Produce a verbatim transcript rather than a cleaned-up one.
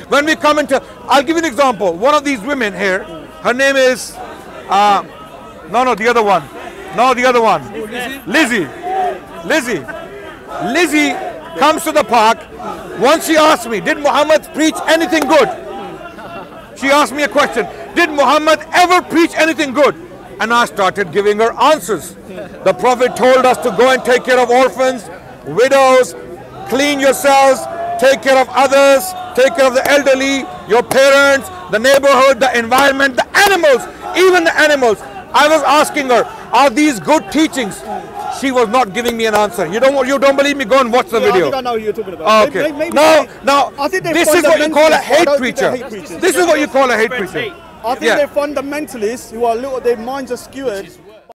When we come into, I'll give you an example. One of these women here, her name is, uh, no, no, the other one. No, the other one. Lizzie. Lizzie. Lizzie comes to the park. Once she asked me, did Muhammad preach anything good? She asked me a question. Did Muhammad ever preach anything good? And I started giving her answers. The Prophet told us to go and take care of orphans, widows, clean yourselves, take care of others, take care of the elderly, your parents, the neighborhood, the environment, the animals, even the animals. I was asking her, are these good teachings? She was not giving me an answer. You don't you don't believe me? Go and watch the yeah, video. I think I know who you're talking about. Okay. Maybe, maybe now, they, now, I think this is what you call a hate preacher. hate preachers. This is what you call a hate preacher. I think yeah. they're fundamentalists who are little, their minds are skewered.